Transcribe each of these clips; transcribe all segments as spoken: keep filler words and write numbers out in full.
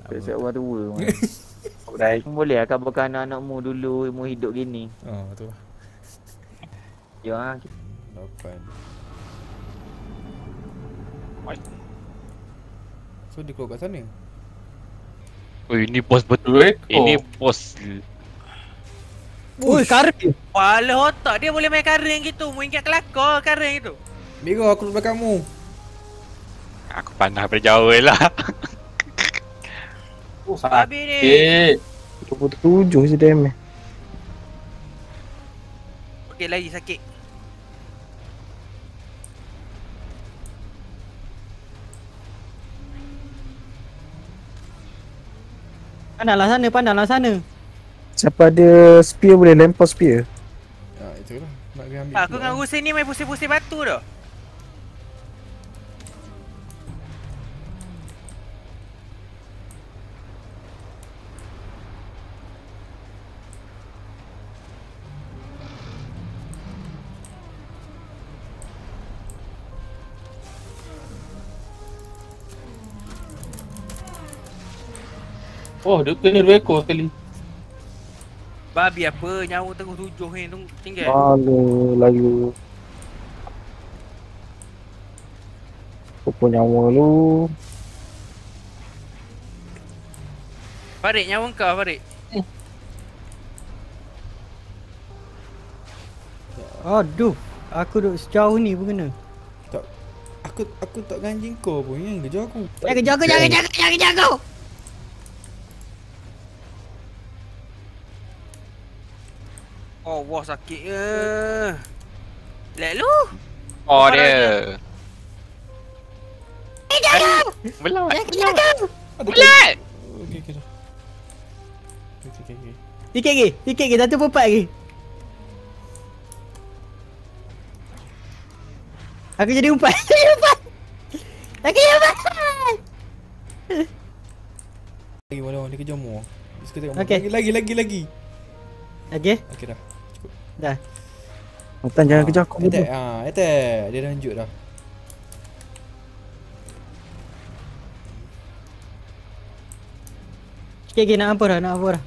Siap-siap orang tua. Baik. Boleh lah kabarkan anak-anakmu dulu mu hidup gini. Oh, tu. Ya. lapan. So dia keluar kat sana. Oh, ini bos betul eh. Ini bos. Ui, Karin. Wala otak dia boleh main Karin gitu. Mu ingat kelakar Karin itu. Mira, aku duduk belakangmu. Aku panah berjauh lah. Oh, habis ni. dua puluh tujuh je damage. Okey, lagi sakit. Pandanglah sana, pandanglah sana. Siapa ada spear boleh lempar spear. Ya, itulah. Nak pergi ambil. Aku dengan Hussein ni main pusing-pusing batu dah. Oh, dia kena dua ekor sekali. Babi apa nyawa terus tujuh ni tu tinggal. Lalu, lalu. Apa nyawa lu? Farid, nyawa kau Farid. Aduh, aku duduk sejauh ni pun kena. Tak. Aku aku tak ganjing kau pun yang kejar aku. Jangan kejar aku, jangan kejar aku, jangan kejar aku. Oh, wah sakit ke. Let lu. Oh dia. Eh, jangan. Belawat. Jangan kejar aku. Bulat. Okey, okey dah. Okey, okey, okey. Sikit lagi, sikit lagi, satu perempat lagi. Aku jadi umpat, jadi umpat. Aku jadi umpat. Lagi walau dia kejar mu. Sekarang Okey. lagi lagi lagi lagi. Okey, Okey dah. Cukup. dah. Matan jangan kejar aku. Attack. Ah, attack. Dia dah lanjut dah. Sikit lagi nak apa dah, nak apa dah.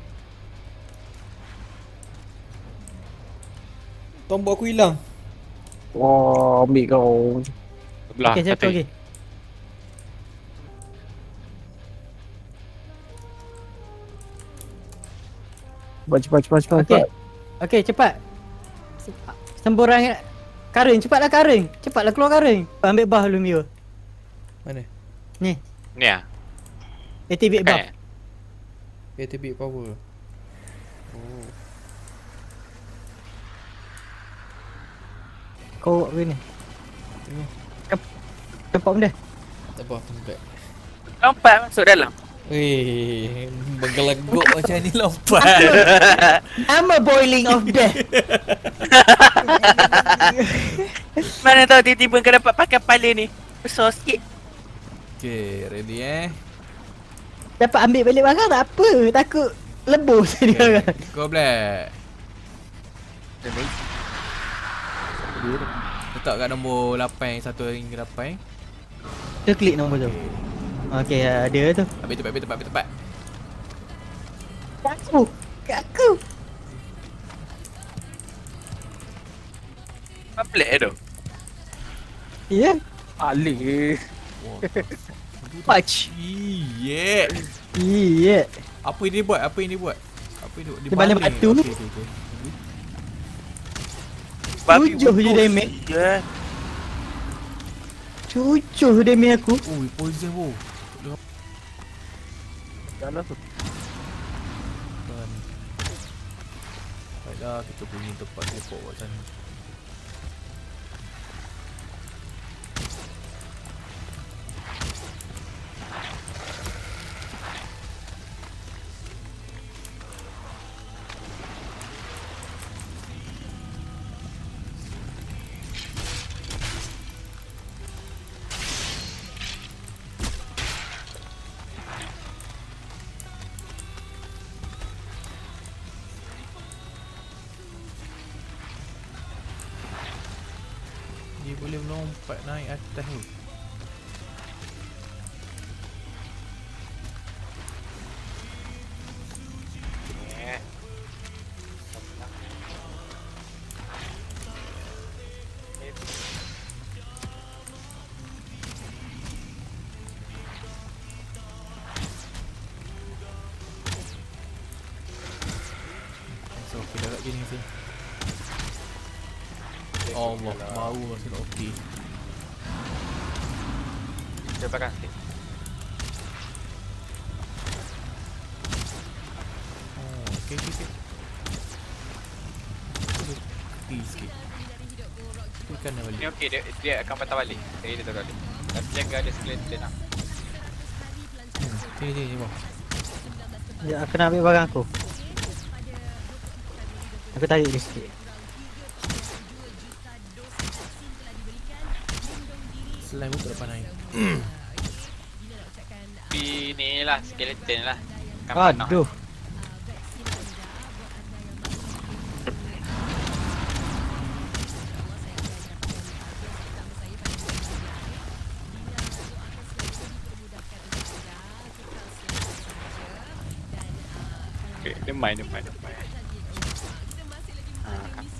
Tombol aku hilang. Wah, ambil kau. Sebelah. Okey, satu lagi. Cepat, cepat, cepat, cepat. Okey. Okey, cepat. Semborang Karin, cepatlah Karin. Cepatlah keluar Karin. Ambil buff dulu Mio. Mana? Ni, Ni ah. activate buff. Eh. Activate power. Oh. Kau buat begini. Tengok. Tempat benda. Tak apa, tempat. Lompat masuk dalam. Weh, bergelegok macam ni lompat. Nama boiling of death. Mana tahu tiba-tiba kau dapat pakai kepala ni. Besar sikit. Okay, ready eh. Dapat ambil balik barang tak apa. Takut lebur tadi Okay. orang. Go black. Letak kat nombor lapan, satu hingga lapan. Kita klik nombor tu. Okey, ada tu. Habis tempat, habis tempat, habis tempat. Kat aku. Kat aku. Apa pelik tu? Ya. Alik. Patch. Yeah. Iya. Apa yang dia buat? Apa yang dia buat? Apa yang dia buat? Dia baling batu. Okey, okey, okey. Babi Tujuh je utuh damage. je. Cucuh damage aku. Oh, poison bro. Jalan tu. Dan baiklah, kita punya tempat teleport kat sana. Dia boleh melompat naik atas tu. Sini sini. Allah, bau rasa tak okey. Dia pakai stick. Oh, okey okey okey. Okey sikit. Tekan dah balik. Ni okey, dia dia akan patah balik. Jadi dia tak balik. Tapi jaga dia skeleton lah. Hmm, Sini sini bawah. Ya, aku nak ambil barang aku. Aku tarik dia sikit. Slime pun tak dapat naik. Tapi ni lah, skeleton lah. Akan panah. Aduh. Okay, dia main, dia main, dia main. Ah, kan.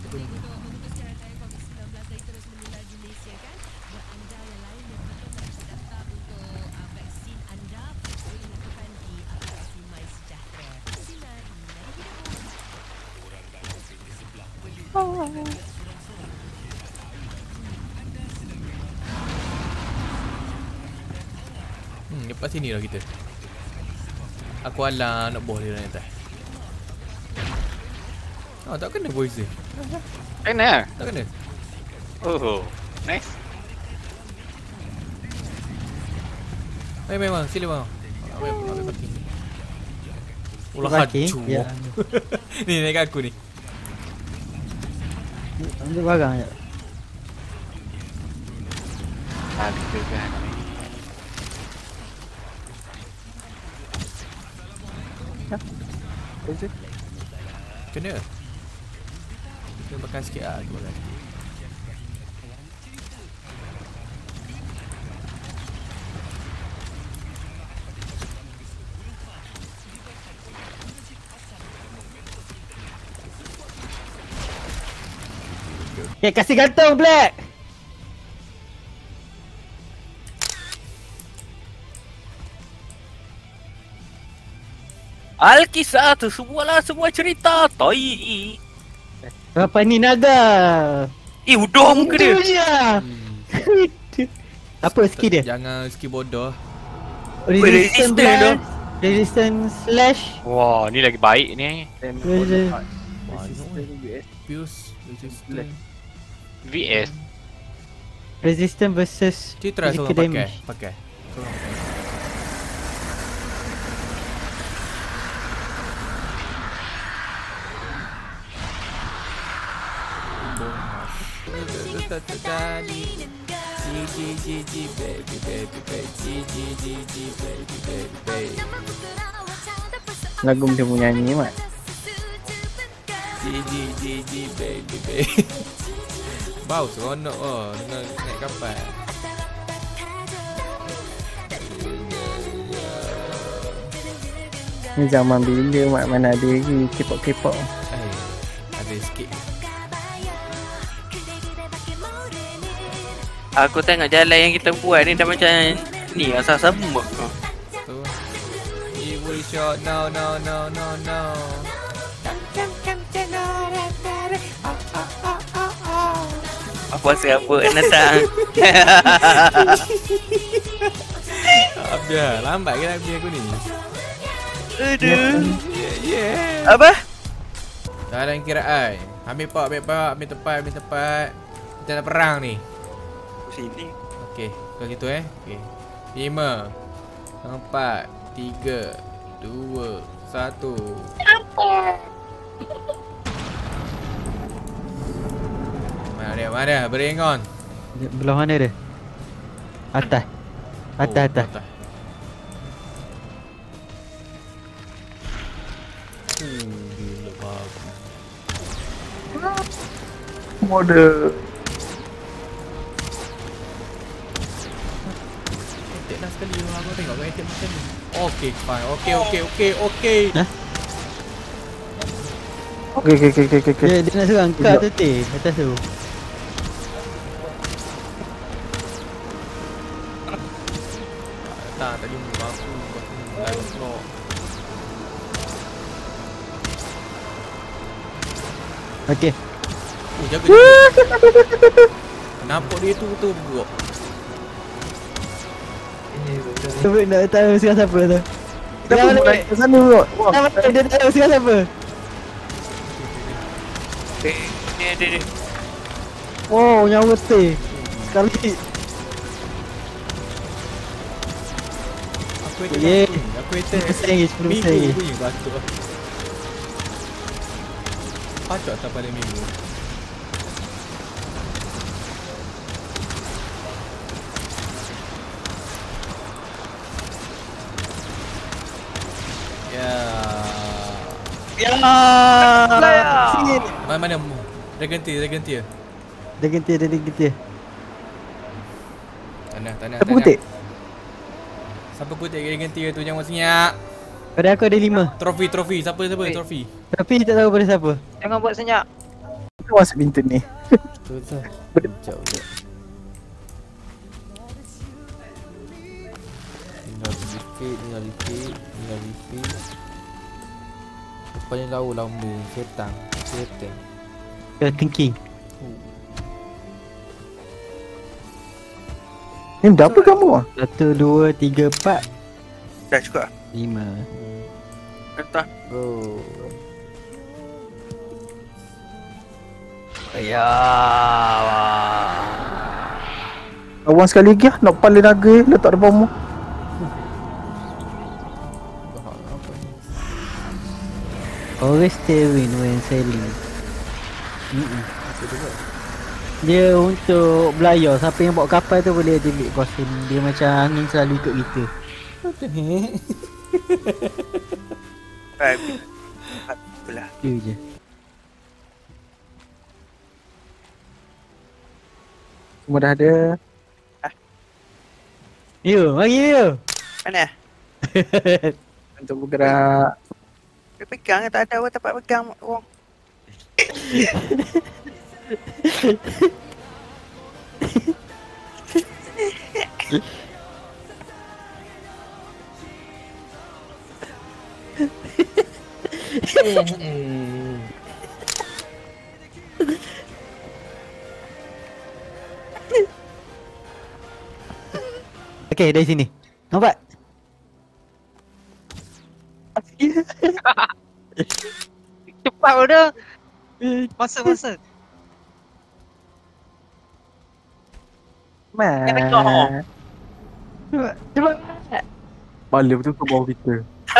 Hmm, lepas sini lah kita. Aku alang nak boh dia dari atas. Oh, tak kena voice dia. Kena? Tak kena. Oh, nice. Hai memang, sila bang. Ambil ambil parking. Ulah Parking? hancur. Ya. Ni naik kat aku ni. Ambil barang je. Harga kan. Kena. Kita makan sikit lah, kita makan sikit. Okay, kasih gantung Black. Alkisah tu semualah semua cerita tai. Apa ni naga? Eh, udah muka dia. Itu je. Apa skill dia? Jangan skill bodoh. Resistance resistant blast, resistance slash. Wah, ni lagi baik ni. Resistance. Wah, Fuse, resistant. V S. Resistance versus Citra physical seorang pakai. damage. Pakai. Seorang pakai. Lagu macam punya nyanyi mat. Bau seronok oh dengan naik kapal. Ni zaman bila mat, mana ada lagi K-pop-K-pop. Eh, ada sikit. Aku tengok jalan yang kita buat ni dah macam ni asal semut. Tu. It will shot no no no no no. Apa siapa datang? Abia, lambat ke Abia aku ni? Aduh. Yeah, yeah. Apa? Dalam kiraan. Ambil pak, ambil pak, ambil tempat, ambil tempat. Kita nak perang ni. Sini. Okey, kalau gitu eh. Okey. lima, empat, tiga, dua, satu. Mana dia? Mana dia? Bring on. Belah mana dia? Atas. Atas, Oh, atas. Uh, gila bagus. Mode. Etek dah sekali aku tengok kau etek macam ni. Okey, fine. Okey, okey, okey, okey. Hah? Okey okey okey okey okey. Dia, dia nak serang kau tu teh atas tu. Tak, tadi muka aku aku live vlog. Okey. Oh, jaga dia. Nampak dia tu betul buruk. Cuba nak tahu sekarang siapa tu. Kenapa Dah mau balik. naik ke sana bro? Wah, Dah balik, dia tahu sekarang siapa. Eh, ni ada dia. Wow, nyawa betul. Sekali. Aku attack Ye. aku. Aku attack. sepuluh persen lagi, sepuluh persen lagi. Minggu bunyi batuk lah. Pacok tak pada minggu. Ya. Ya. Mana mana Dragon Tail, Dragon Tail. Dia ganti, dia ganti. Tanah, tanah, siapa tanah. kutik? Siapa kutik Dragon Tail tu jangan senyap. Pada aku ada lima. Trofi, trofi. Siapa siapa Wait. trofi? Tapi tak tahu pada siapa. Jangan buat senyap. Kau masuk pintu ni. Betul betul. Sekejap, sekejap. Tinggal repeat, tinggal repeat, tinggal repeat. Rupanya lawa lama, setang, setang. You're thinking. Ni berapa kamu? Satu, dua, tiga, empat, Dah cukup. lima. Entah. Go. Ya. Awang sekali lagi lah. Nak pala naga eh. Letak depan rumah. Bahak apa ni? Always stay win when sailing. Mm-mm. Apa tu buat? Dia untuk belayar. Siapa yang bawa kapal tu boleh activate kostum. Dia macam angin selalu ikut kita. What the heck? Baik. Belah. Dia je. Semua dah ada. Yo, mari yo. Mana? Untuk bergerak. Dia pegang tak ada orang tempat pegang orang. Okey, dari sini. Nampak? Cepat udah. Masa masa. Man. Cuba, cuba. Pala betul ke bawah kita.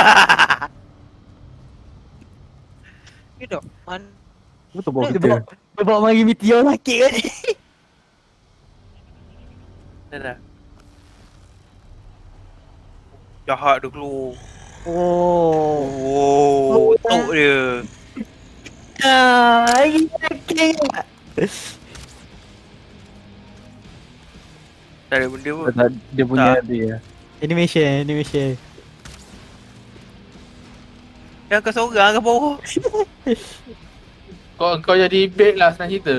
Ni dok. Man. Betul bawah Dia kita. bawa, dia bawa mari meteor sakit kan? Dah dah. Jahat dia keluar. Oh. Oh, tok dia. Ah, lagi sakit. Tak ada benda pun. Tak, dia punya Tak. dia. Animation, animation. Yang kau seorang ke bawah? Kau kau jadi bait lah senang cerita.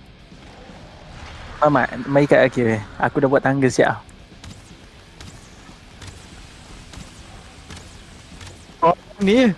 Mamat, mari kat akhir. Aku dah buat tangga siap. Ni.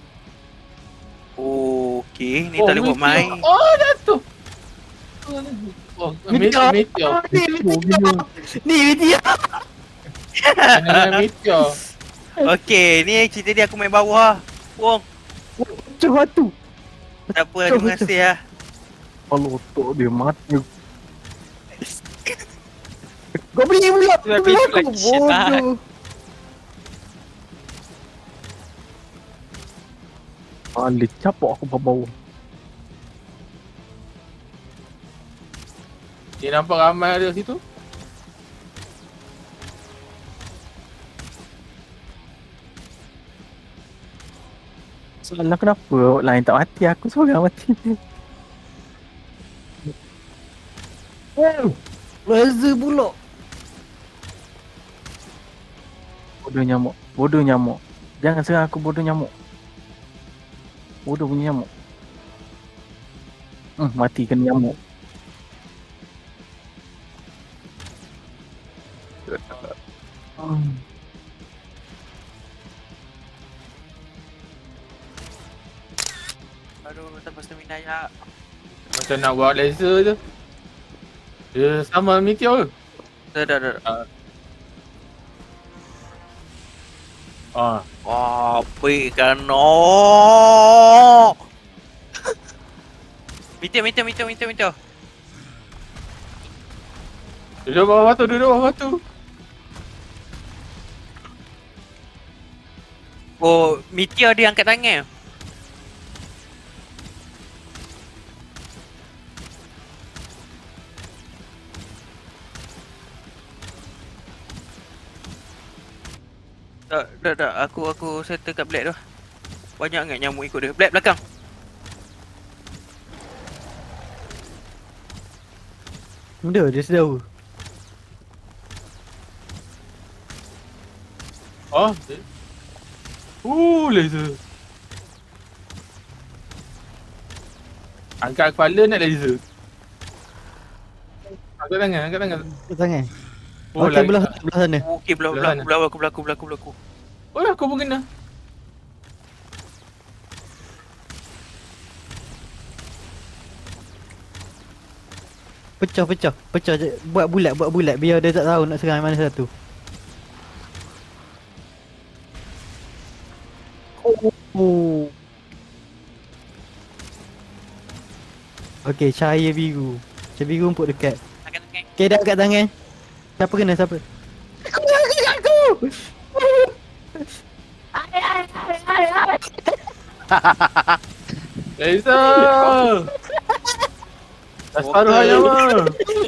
Oh, okey. Ni tak boleh buat main. Oh, jatuh. Oh, meteor. Meteor. Ni meteor. Ni meteor. Dengan meteor. Okey, ni cerita dia aku main bawah. Wong, Cuk batu. tak apa, terima kasih lah. Kalau otak dia mati. Kau beli pula. Tu habis Aku like shit lah. bodoh. Alik capok aku bawah. Dia nampak ramai ada situ. Soalan kenapa orang lain tak mati, aku seorang mati. Oh. Raza pula. Bodoh nyamuk. Bodoh nyamuk. Jangan serang aku, bodoh nyamuk. Bodoh punya nyamuk. Hmm, mati kena nyamuk. Hmm. Aduh, tak pasti minat ya. Macam nak buat laser tu. Dia sama meteor ke? Dah dah dah. Ah. Wah, baik kan. Oh. Meteor, meteor, meteor, meteor, meteor. Duduk bawah batu, duduk bawah batu. Oh, meteor dia angkat tangan. Tak, tak, tak. Aku, aku settle kat Black tu. Banyak sangat nyamuk ikut dia. Black, belakang. Benda dia sedau. Oh. Uh, laser. Angkat kepala nak laser. Angkat tangan, angkat tangan. Tangan. Oh, Okey, lagi- belah belah sana. Okey, belah, belah, Belah belah, aku, belah, aku, belah, aku, belah, aku. Oh, aku pun kena. Pecah pecah. Pecah je. Buat bulat, buat bulat biar dia tak tahu nak serang mana satu. Oh. Okey, cahaya biru. Cahaya biru empuk dekat. Angkat tangan. Okey, dah angkat tangan. Siapa kena siapa? Aku aku aku. Laser. Dah separuh Okey. aja mah.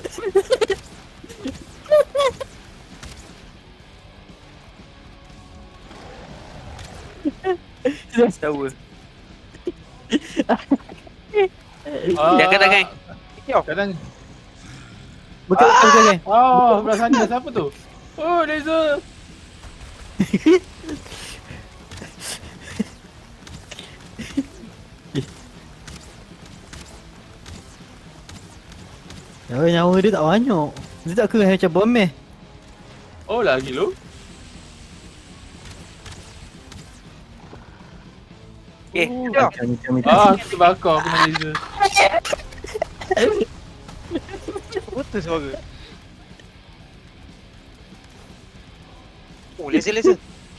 Tahu. Ah. Dia angkat tangan. Angkat tangan. Betul betul tangan. Oh, belah sana siapa tu? Oh, laser. Oh, nyawa dia tak banyak. Dia tak kena macam bom eh. Oh, lagi lu. Eh, Macam macam macam. Ah, aku terbakar kena laser. Betul suara. Oh, laser laser.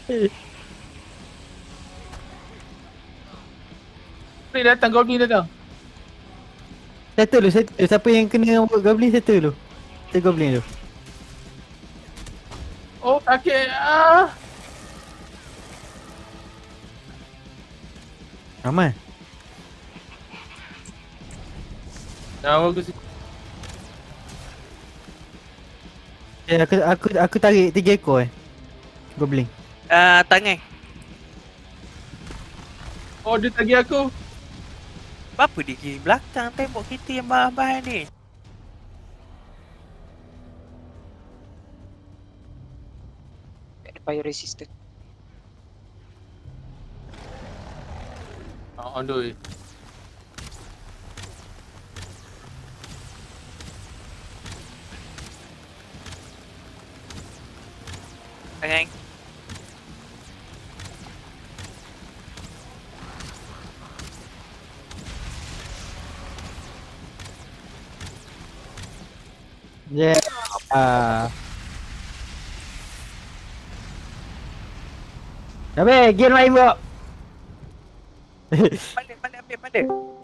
Ni datang, Goblin datang. Settle lu, settle. Siapa yang kena buat goblin settle lu. Settle goblin tu. Oh, kakek. Ah. Aman. Nyawa aku si. Eh, aku aku aku tarik tiga ekor eh. Goblin. ah, tangan. Oh, dia tagi aku. Apa dia kiri belakang tembok kita yang bahan-bahan ni? Fire resistant. Ah, on the way. Tangan. Yeah. Ah. Habis, game lain pula. Balik, balik, ambil, balik.